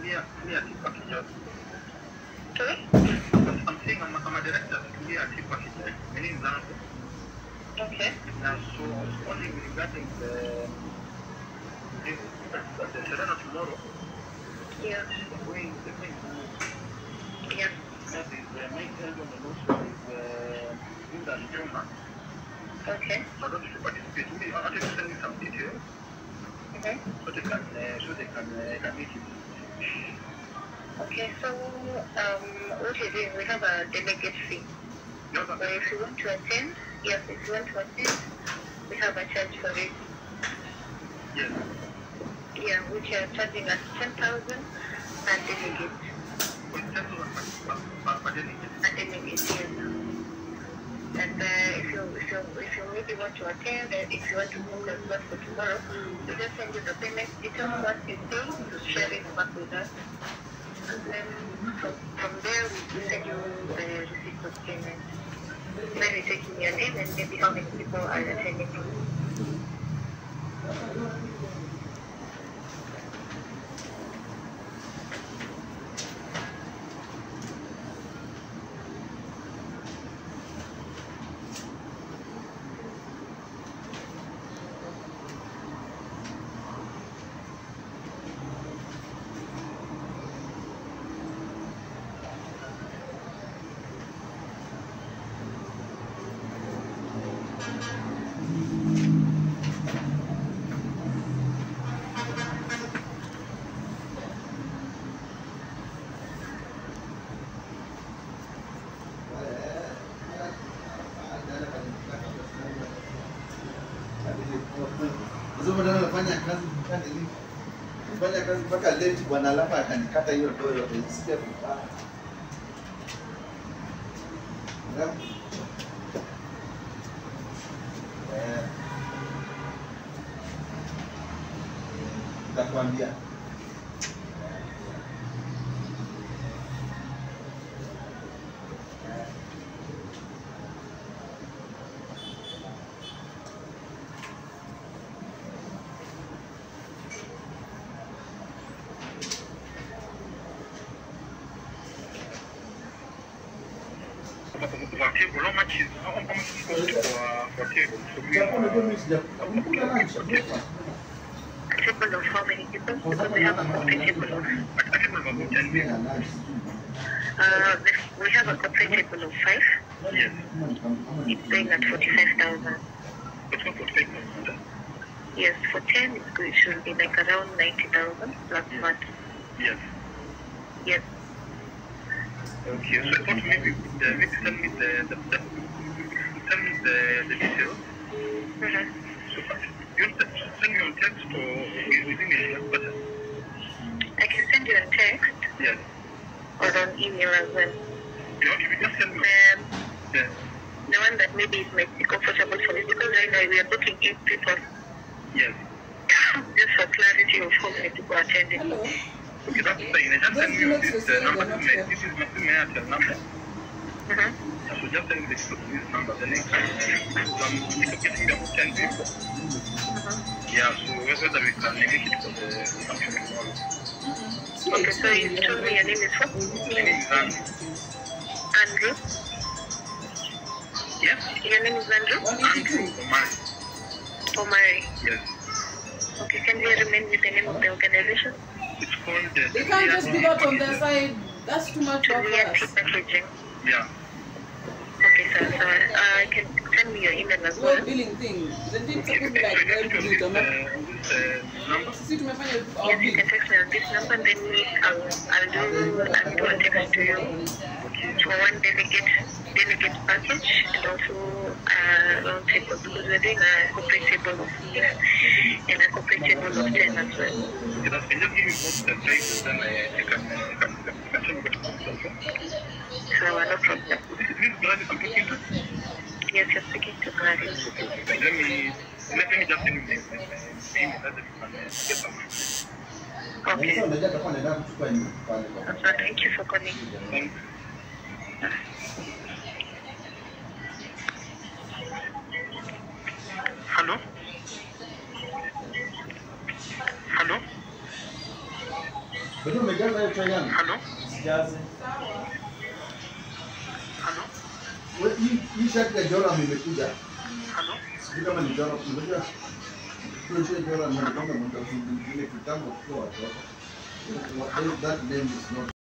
Sorry? I'm saying I'm a director to be a chief architect. My name is Eldon. Okay. Now, so I was wondering regarding the Serena tomorrow. Yeah. Going to. Yeah. That is my Eldon and also is Linda and Joma. Okay. So I don't know if you participate. I want to send you some details. Okay. So they can meet you. Okay, so what you're doing, we have a delegate fee. So if you want to attend, yes, if you want to attend, we have a charge for it. Yes. Yeah, which are charging us 10,000 and delegate. 10,000 per delegate? A delegate, yes. And if you maybe want to attend, if you want to book a slot for tomorrow, we just send you the payment details. Once you pay, you share it back with us. And then from there, we send you the receipt of payment. Then we take in your name and maybe how many people are attending. Fanya kazi mpaka late bwana, alafu akanikata hiyo doyo nisikia vibaya. Nitakwambia. Table of how many people? Because we have a corporate table of we have a corporate table of 5. Yes. It's going at 45,000. Yes, for 10 it should be like around 90,000 plus VAT. Yes. Yes. Okay, so I thought maybe maybe send me the details. So you send me on text or within a button? I can send you on text. Yes. Or on email as well. You want to just send me? Yes. The one that maybe it might be comfortable for you, because right now we are booking 8 people. Yes. Just for clarity of how many people are attending. Hello. Okay, that's fine. I just send you this number to me. This is my email number. So just send this number, the link. So I'm getting about 10 people. Yeah, so whether we can make it for the function tomorrow. Okay, so you told me your name is what? My name is Andrew. Andrew? Yes? Your name is Andrew? Andrew Omari. Omari? Yes. Okay, can you remind me the name of the organization? It's called they can't just do that on their side. That's too much for us. Packaging. Yeah. Okay, sir. So I can send me your email as well. No billing thing. Isn't it supposed to be like very good? Yes, you can text me on this number, then I'll do a text to you for one delegate package and also round table, because we're doing a corporate table of 6 and a corporate table of 10 as well. Can you give me both the prices, then I can so no problem. Yes, you're speaking to Gladys. Let me just send you the email that okay. Thank you for calling. Thank you. Hello? Hello? Jaza hiyo chai yangu. Hello? Jaze. Sawa. Hello? Wewe hii shati ya Jora imekuja. Hello? Sijui kama ni Jora unajua. Hiyo Jora ni kama mtu mwingine kitambo kwa watoto. That name is not